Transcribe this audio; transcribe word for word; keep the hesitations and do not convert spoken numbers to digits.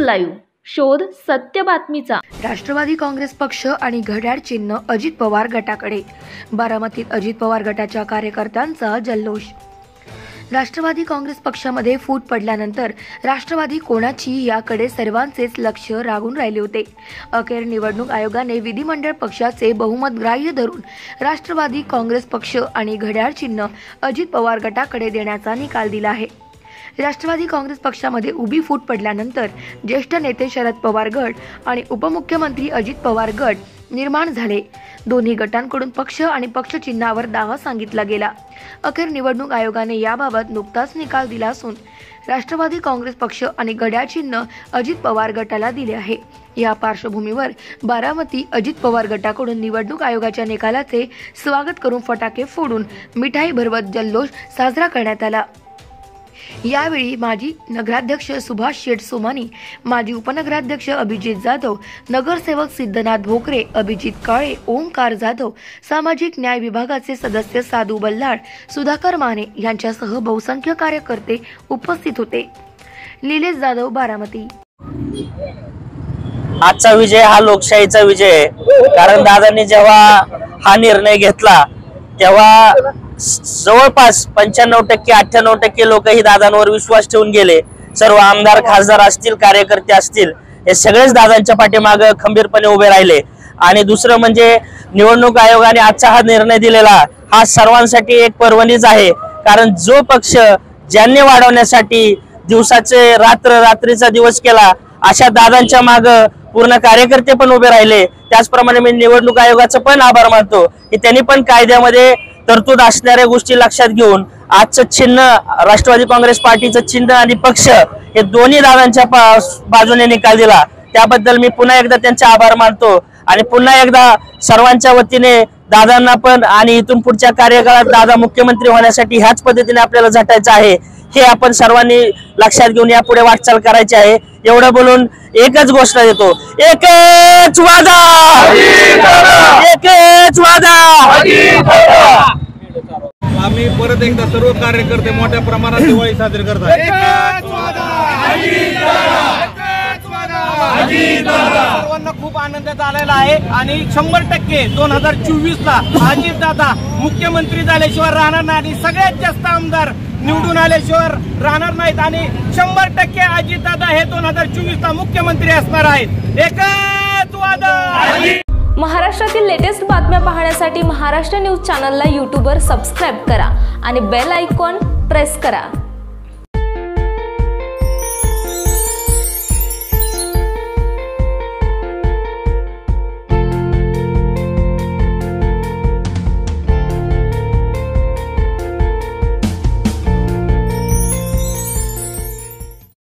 Live, शोध सत्य बातमीचा। राष्ट्रवादी काँग्रेस पक्ष आणि घड्याळ चिन्ह अजित पवार गटाकडे। बारामतीत अजित पवार गटाच्या कार्यकर्त्यांचा जल्लोष। राष्ट्रवादी काँग्रेस पक्षामध्ये फूट पडल्यानंतर राष्ट्रवादी कोणाची याकडे सर्वांचेच लक्ष लागून राहिले होते। अखेर निवडणूक आयोगाने विधिमंडळ पक्षाचे बहुमत ग्राह्य धरून राष्ट्रवादी काँग्रेस पक्ष आणि घड्याळ चिन्ह अजित पवार गटाकडे देण्याचा निकाल दिला आहे। राष्ट्रवादी काँग्रेस पक्षामध्ये उभी फूट पडल्यानंतर ज्येष्ठ नेते शरद पवार गट आणि उपमुख्यमंत्री अजित पवार गट निर्माण झाले। दोन्ही गटांकडून पक्ष आणि पक्ष चिन्हावर दावा सांगितला गेला। अखेर निवडणूक आयोगाने याबाबत नुकताच निकाल दिला असून राष्ट्रवादी काँग्रेस पक्ष आणि घड्याळ चिन्ह अजित पवार गटाला दिले आहे। या पार्श्वभूमीवर बारामती अजित पवार गटाकडून निवडणूक आयोगाच्या निकालाचे स्वागत करून फटाके फोडून मिठाई भरवत जल्लोष साजरा करण्यात आला। यावेळी माजी नगराध्यक्ष सुभाष शेठ सोमानी, माजी उपनगराध्यक्ष अभिजित जाधव, नगरसेवक सिद्धनाथ भोकरे, अभिजित काळे, ओमकार जाधव, सामाजिक न्याय विभागाचे सदस्य साधू बल्लाळ, सुधाकर माने यांच्यासह बहुसंख्य कार्यकर्ते उपस्थित होते। निलेश जाधव, बारामती। आजचा विजय हा लोकशाहीचा विजय आहे, कारण दादांनी जेव्हा हा निर्णय घेतला तेव्हा जवळपास पंच्याण्णव टक्के अठ्ठ्याण्णव टक्के लोक ही दादांवर विश्वास ठेवून गेले। सर्व आमदार, खासदार असतील, कार्यकर्ते असतील, हे सगळेच दादांच्या पाठीमागे खंबीरपणे उभे राहिले। आणि दुसरं म्हणजे निवडणूक आयोगाने आजचा हा निर्णय दिलेला हा सर्वांसाठी एक पर्वणीच आहे, कारण जो पक्ष ज्यांनी वाढवण्यासाठी दिवसाचे रात्र रात्रीचा दिवस केला, अशा दादांच्या मागे पूर्ण कार्यकर्ते पण उभे राहिले। त्याचप्रमाणे मी निवडणूक आयोगाचं पण आभार मानतो की त्यांनी पण कायद्यामध्ये तरतूद असणाऱ्या गोष्टी लक्षात घेऊन आजचं चिन्ह, राष्ट्रवादी काँग्रेस पार्टीचं चिन्ह आणि पक्ष हे दोन्ही दादांच्या बाजूने निकाल दिला। त्याबद्दल मी पुन्हा एकदा त्यांचे आभार मानतो आणि पुन्हा एकदा सर्वांच्या वतीने दादांना पण आणि इथून पुढच्या कार्यकाळात दादा मुख्यमंत्री होण्यासाठी ह्याच पद्धतीने आपल्याला झटायचं आहे, हे आपण सर्वांनी लक्षात घेऊन यापुढे वाटचाल करायची आहे। एवढं बोलून एकच घोषणा देतो, एकच वादा, एकच वादा। आम्ही परत एकदा सर्व कार्यकर्ते मोठ्या प्रमाणात दिवाळी साजरी करतात। सर्वांना खूप आनंद झालेला आहे आणि शंभर टक्के दोन हजार चोवीस ला अजित दादा मुख्यमंत्री झाल्याशिवाय राहणार नाही आणि सगळ्यात जास्त आमदार निवडून आल्याशिवाय राहणार नाहीत आणि शंभर टक्के अजित दादा हे दोन हजार चोवीस ला मुख्यमंत्री असणार आहेत। एकच वादा। महाराष्ट्रातील लेटेस्ट बातम्या पाहण्यासाठी महाराष्ट्र न्यूज चॅनलला यूट्यूबवर सबस्क्राईब करा आणि बेल आयकॉन प्रेस करा।